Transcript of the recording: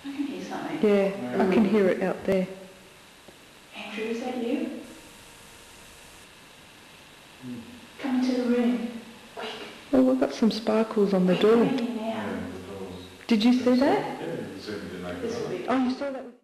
I can hear something. Yeah, I can hear it out there. Andrew, is that you? Come into the room. Quick. Oh, we've got some sparkles on the Quick, door. come in now. Did you see that? Yeah, it certainly didn't make it This will up. be... Oh, you saw that with...